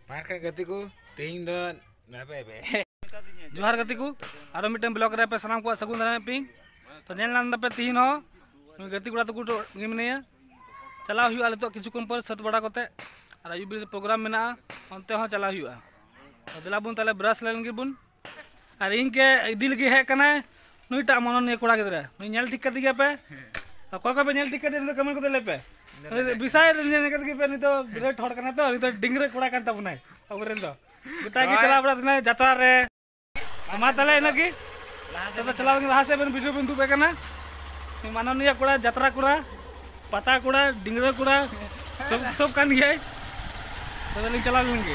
मारका गति को टीम दो नापे पे जोहार गति को आरो मिटन ब्लॉक रे पे सनाम को सगुन दाना पिंग तो नेल नाम पे तीन हो गति गुड़ा तो गुट गिमने चला हुआ आले तो किछु कम पर सत बड़ा कोते और आयुब प्रोग्राम मेना अंते हो चला हुआ तो दिला बुन ताले ब्रश लेन गे बुन और इनके दिल के है कना नुईटा मन ने कोड़ा गिदरा नुई नेल ठीक कर दिया पे कोई कोई पे नेल ठीक कर दे तो कमेंट को दे पे बिसाय ने कर के पे नि तो बिरे ठोड़ कना तो तो डिंगरे कोड़ा कान ता बुनाय अबरेन तो गोटा की चला बड़ा तने जात्रा रे अमा तले न की तो चला लहा से बन वीडियो बन पे कना माननीय कोड़ा जात्रा कोड़ा पता कोड़ा डिंगरे कोड़ा सब कान गया तो लिंग चला लेंगे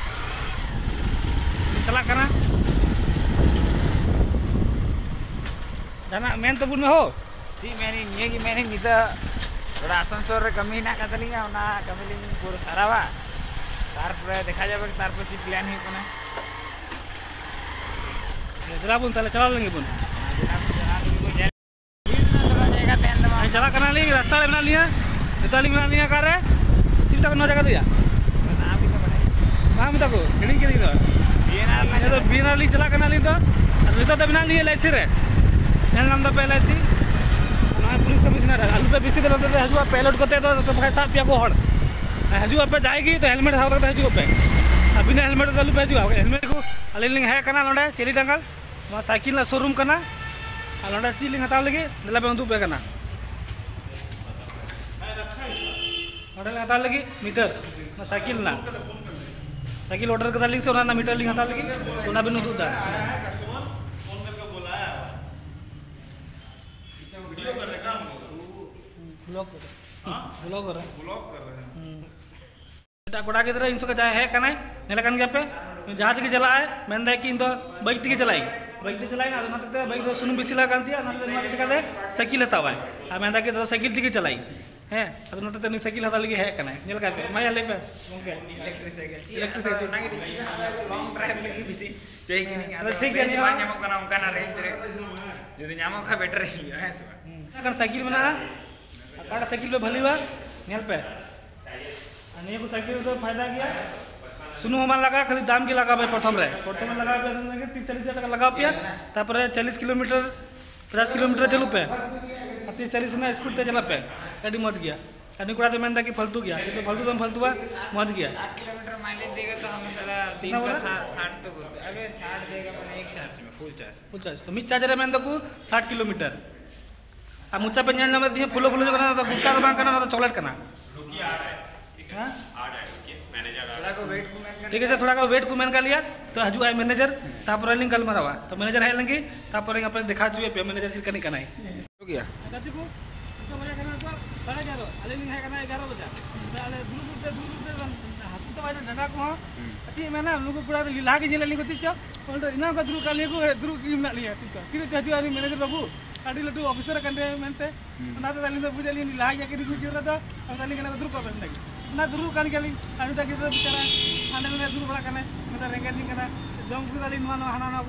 चला करना जाना मेन तो बुन में हो सी मैंने निये की मैंने निता थोड़ा आसनसोल रे कमी ना कतलिंगा ना कमी लिंग पूरा सारावा तार पर देखा जाए तार पर सी प्लान ही कोना जरा बुन तले चला लेंगे बुन चला करना ली रास्ता ले बना लिया निताली बना लिया कार रे चिंता करना जगह दिया नाम भी तो बने नाम तक हिड़ी के दिया ये तो बिना ली चला करना ली तो निता तो बना लिए लाइसी रे नेल नाम तो पहले सी ना पुलिस कमिश्नर आलू पे बिसी दे हजुआ पेलोड करते तो पैसा पिया को हड़ हजुआ पे जाएगी तो हेलमेट हाउ तक हजुआ पे बिना हेलमेट तो आलू पे हजुआ हेलमेट को अलिंग है कना नोडे चेली डांगल मा साइकिल ला शोरूम कना नोडे चीलिंग हटाव लगे दिला पे उंदु पे कना नोडे हटाव लगे मीटर साइकिल ना साइकिल ऑर्डर करा लिंग से ना मीटर लिंग हटाव लगे ओना बिनु दुदा वीडियो कर रहे काम ब्लॉग कर रहे हैं एटा कोड़ा के तरह इनसो का जाए है कना नेला कान गया पे जहाज के चला है मेन दे कि इन तो बाइक के चलाई ना ना बाइक तो सुनु बिसी लगा दिया ना ना दे साइकिल हतावा है आ मेन दे के तो साइकिल के चलाई है तो ना तो साइकिल हता लगी है कना नेल का पे माया ले पे ओके इलेक्ट्रिक साइकिल ना की लॉन्ग ड्राइव लगी बिसी चाहिए कि नहीं ठीक है नहीं ᱧᱟᱢᱚᱜ ᱠᱟᱱᱟ ᱚᱱᱠᱟᱱᱟ ᱨᱮᱧᱡ ᱨᱮ ᱡᱩᱫᱤ ᱧᱟᱢᱚᱜ ᱠᱷᱟᱱ बेटर रही है से अगर साइकिल बना काटा साइकिल पे भली बा नेल पे अने को साइकिल तो फायदा किया सुनु हमान लगा खाली दाम की लगा प्रथम में लगा पे 30-40 टका लगा पिया तापर 40 किलोमीटर 50 किलोमीटर चलू पे 30-40 ना स्पीड पे चला पे गाड़ी मच गया अने कोड़ा तो मैंने कि फालतू गया तो फालतू बा मच गया 60 किलोमीटर माइलेज देगा तो हम चला 3 का 60 तो अबे 60 देगा मैंने एक चार्ज में फुल चार्ज तो मिड चार्जर में तो 60 किलोमीटर आ मुच्चा पे जान दिए फुलो करना तो गुटका तो बांग करना तो चॉकलेट करना हां ठीक है थोड़ा का वेट को मैन का लिया तो हजू आए मैनेजर तापर लिंक कल मरावा तो मैनेजर है लंगी तापर अपन दिखा जुए पे मैनेजर सिर कनी कनाई हो गया दादी को तो मजा करना तो 11:30 अले लिंक है करना 11 बजे अले दूर हाथ तो वाला डंडा को अच्छी मैं ना लोग पूरा लीला के जेल लिंक तीच और इना का दूर का लिंक दूर की ना लिया तीच फिर तो हजू आनी मैनेजर बाबू अड़ी लटू ऑफिसर कंटे मेनते ना तो लिंक पूजा लिंक लीला या के रिव्यू कर रहा था और लिंक ना दूर का बन लगी ना दूर कान के लिंक अनु तक तो बेचारा आने में दूर बड़ा करने मतलब रेंगे लिंक ना जम पूरा लिंक मानो हाना ना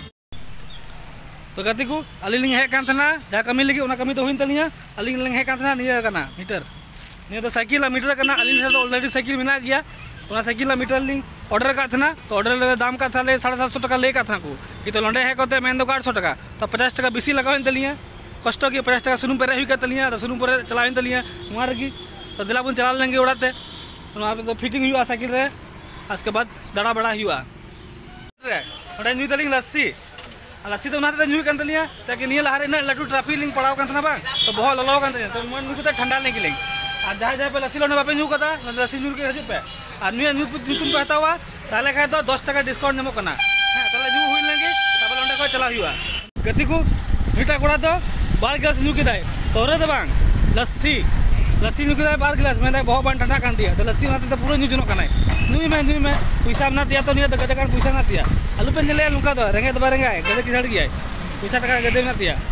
तो गति को अलिंग है कान थना जा कमी लगी ओना कमी तो होइन तलिया अलिंग है कान थना निया कना मीटर निया तो साइकिल मीटर कना अलिंग तो ऑलरेडी साइकिल बना गया ओना साइकिल मीटर लिंक ऑर्डर का थना तो ऑर्डर दाम का था ले 750 टका ले का था को कि तो लंडे है कहते मेन तो 800 टका तो 50 टका बेसी लगाइन तलिया कष्ट की 50 टका सुनु पे रही का तलिया तो सुनु पर चलाइन तलिया वहां की तो दिला बुन चला लेंगे उड़ाते वहाँ पे तो फिटिंग हुआ साइकिल रे उसके बाद दड़ा बड़ा हुआ रे न्यू तलिंग लस्सी तो उनाते न्यू कान तलिया ताकि निया लहारे ना लटू ट्रैफिक लिंक पड़ाव कान थना बा तो बहुत ललो कान तलिया तो मन नुको ठंडा नहीं गिलेंगे आ जाए पे लस्सी लोने बापे न्यू कता लस्सी न्यू के हजू पे आ न्यू तुम कहता हुआ ताले खाए तो 10 टका डिस्काउंट नेमो कना हां ताले न्यू हुई लेंगे तब लंडा को चला हुआ गति को मीठा कोड़ा तो 12 गिलास न्यू के दाई तोरे तो बांग लस्सी न्यू के 12 गिलास मैंने बहुत बन ठंडा कान दिया तो लस्सी माते तो पूरा न्यू जुनो कना नुई में पैसा ना दिया तो नहीं तो गदे कान पैसा ना दिया आलू पे ले लुका तो रेंगे तो बारेंगे गदे की सड़ गया पैसा टका गदे ना दिया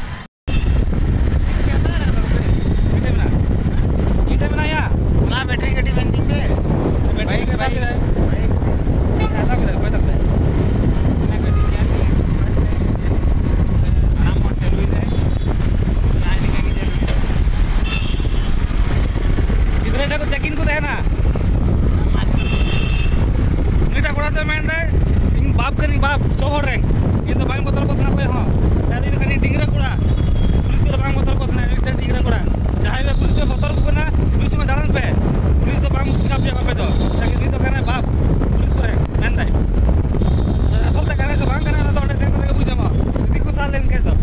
इधर बना या ना बैटरी गड्डी बंदी पे बैटरी का दाम है आधा किधर कोई तक ना गड्डी क्या थी आराम से चल रही है ना निकल के चल इधर को चेक इन को है ना बाप कनी बाप सोहर रैंक ये तो बांग बतल को थाना हाँ शादी तो कनी डिंगरा कोड़ा पुलिस को बांग बतल को थाना एक डिंगरा कोड़ा जहाँ पे पुलिस पे बतल को ना पुलिस में दालन पे पुलिस तो बांग चिका पे बापे तो ताकि नहीं तो कहना बाप पुलिस को रैंक मैन दाई असल तक कहने से बांग करना ना तो अड़े सेंटर तक पूछा माँ दीदी को साल लेने के तो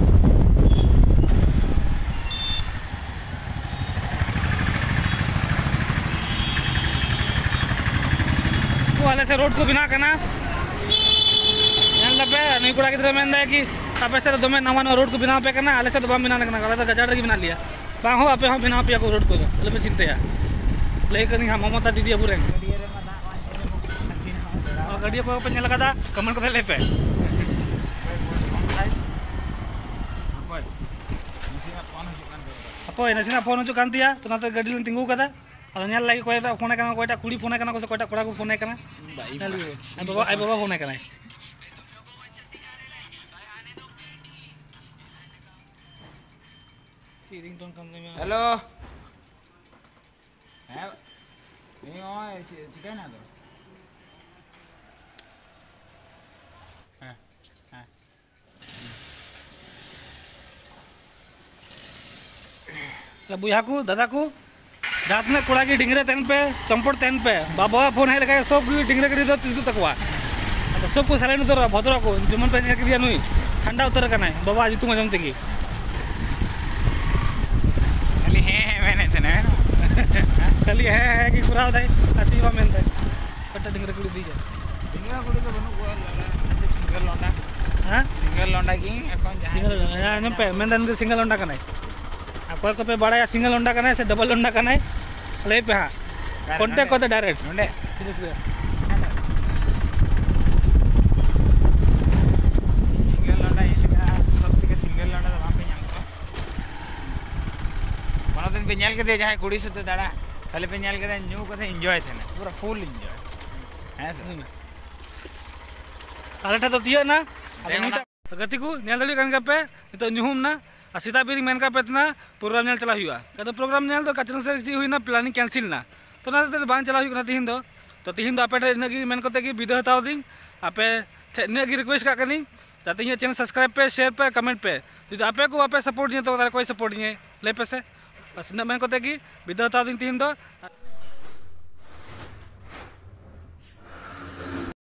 वाले से रोड को बिना करना पे नहीं कुड़ा किधर में है कि आप ऐसे दो में नवा नवा रोड को बिना पे करना आले से तो बम बिना लगना गला तो गजाड़ की बना लिया बांग हो आपे हम बिना पिया को रोड को ले पे चिंते है लेकिन हम ममता दीदी अबू रेंग और गाड़ी को पे लगा था कमन को ले पे अपोय नसीना फोन जो कांतिया तो ना तो गाड़ी ले तिंगू कदा और नेल लागी कोयटा फोन करना कोयटा कुड़ी फोन करना को कोयटा कोड़ा को फोन करना आई बाबा फोन करना हेलो है नहीं ओए चिकन है तो बुया को दादा को रात में कोड़ा की डिंगरे तेन पे चंपट तेन पे बाबा फोन है लगा सब डिंगरे करी दो तीजू तकवा तो सब को साले उतर भद्र को जमन पे नेक दिया नुई ठंडा उतर का नहीं बाबा आज तुम जम तेगी खाली है मैंने थे ना खाली है कि कुराव दाई अतीवा मेन दाई पट्टा डिंगरे कुड़ी दी जा डिंगरा कुड़ी तो बनु को सिंगल लोंडा हां सिंगल लोंडा की अकाउंट जहां सिंगल लोंडा पे मेन दान सिंगल लोंडा का नहीं आपको को पे बड़ा या सिंगल लोंडा का नहीं से डबल लोंडा का नहीं ले पे हां कांटेक्ट को तो डायरेक्ट लोंडे सीरियसली सिंगल लोंडा ये का सब के सिंगल लोंडा तो वहां पे जाम को कोनो दिन पे नेल के दे जहां कुड़ी से तो दाड़ा खाली पे नेल के न्यू को एंजॉय थे ना पूरा फुल एंजॉय है सर आलटा तो दिया ना गति को नेल दली कन पे तो न्यूम ना सीता बीरी मेन का पेतना प्रोग्राम नेल चला हुआ कदो प्रोग्राम नेल तो कचन से जी हुई ना प्लानिंग कैंसिल ना तो ना तो बांग चला हुआ तिहिन तो आपे इनगी मेन को विदा हताव दी आपे इनगी रिक्वेस्ट का कनी जाते ही चैनल सब्सक्राइब पे शेयर पे कमेंट पे जो आपे को आपे सपोर्ट दिए तो कोई सपोर्ट दिए ले पे से बस इन मेन को विदा हताव दी तिहिन